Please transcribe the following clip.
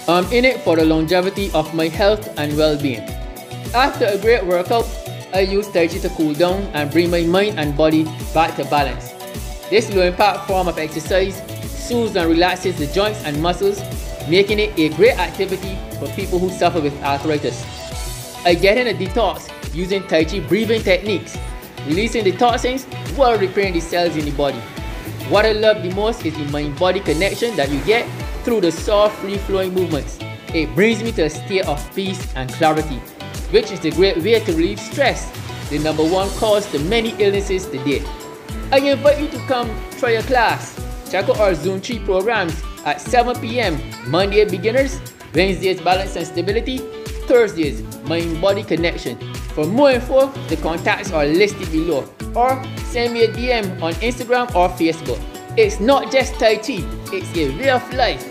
I'm in it for the longevity of my health and well-being. After a great workout, I use Tai Chi to cool down and bring my mind and body back to balance. This low-impact form of exercise soothes and relaxes the joints and muscles, making it a great activity for people who suffer with arthritis. I get in a detox using Tai Chi breathing techniques, releasing the toxins while repairing the cells in the body. What I love the most is the mind-body connection that you get through the soft, free-flowing movements. It brings me to a state of peace and clarity, which is a great way to relieve stress, the #1 cause to many illnesses today. I invite you to come try a class. Check out our Zone 3 programs at 7 p.m. Monday beginners, Wednesdays balance and stability, Thursdays mind-body connection. For more info, the contacts are listed below, or send me a DM on Instagram or Facebook. It's not just Tai Chi, it's a way of life.